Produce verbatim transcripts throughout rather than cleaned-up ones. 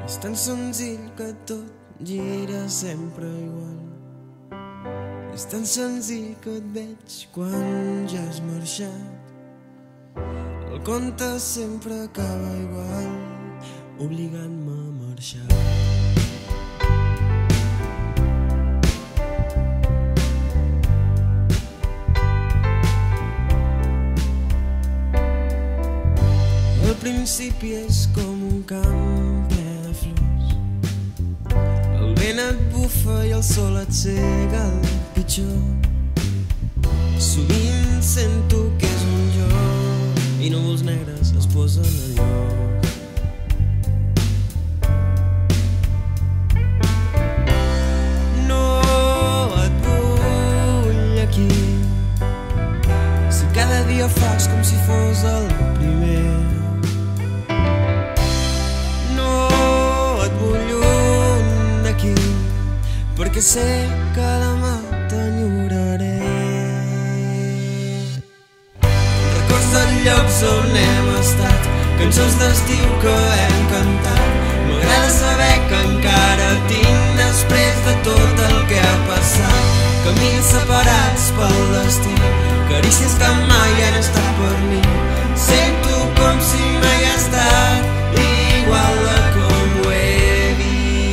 És tan senzill que tot gira sempre igual. És tan senzill que et veig quan ja has marxat. El conte sempre acaba igual, obligant-me a marxar. Al principi és com un camp ple de flors. El vent et bufa i el sol et cega el pitjor. Sovint sento que és un joc i núvols negres es posen a lloc. No et vull aquí, si cada dia fas com si fos el primer. Perquè sé que demà t'enyoraré. Records dels llocs on hem estat, cançons d'estiu que hem cantat. M'agrada saber que encara tinc després de tot el que ha passat. Camins separats pel destí, carícies que mai han estat per mi. Sento com si mai ha estat igual de com ho he vist.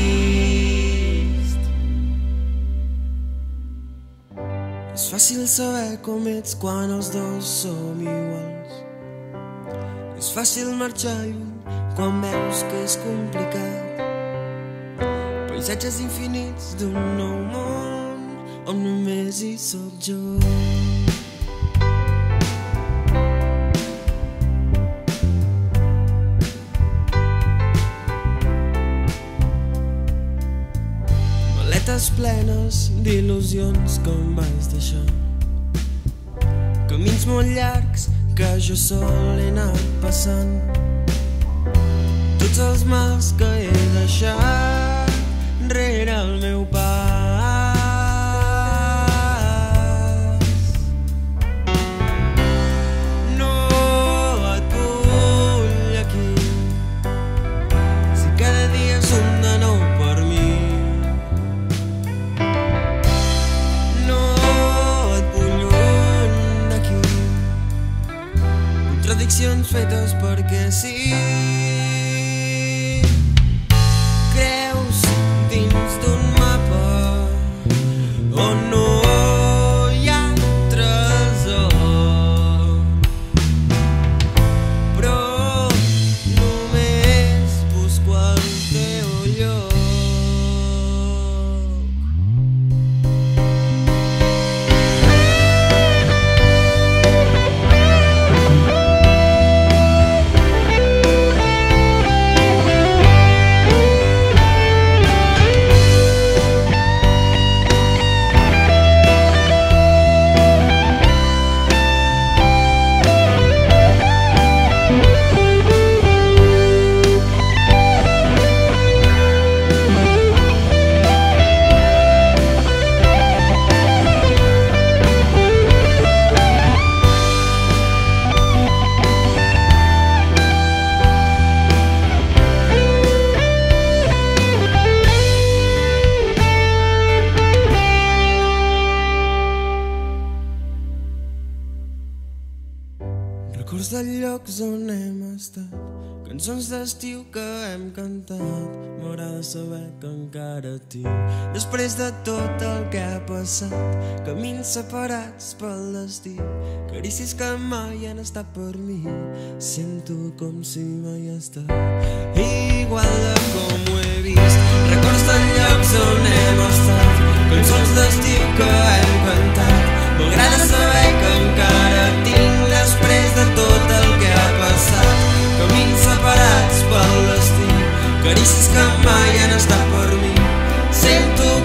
És fàcil saber com ets quan els dos som iguals. És fàcil marxar lluny quan veus que és complicat. Paisatges infinits d'un nou món on només hi soc jo. Maletes plenes d'il·lusions que em vas deixar. Camins molt llargs que jo sol he anat passant. Tots els mals que he deixat rere el meu pas. No et vull aquí, si cada dia és un de nou per mi. Contradiccions fetes perquè sí. Creus dins d'un mapa on no hi ha tresor, però només busco el teu lloc. Records de llocs on hem estat, cançons d'estiu que hem cantat. M'agrada saber que encara tinc, després de tot el que ha passat, camins separats pel destí, carícies que mai han estat per mi. Sento com si mai ha estat igual de com ho he vist. Records de llocs on hem estat, cançons d'estiu que hem cantat. M'agrada saber que encara tinc després de tot el que ha passat. Camins separats pel destí, carícies que mai han estat per mi. Sento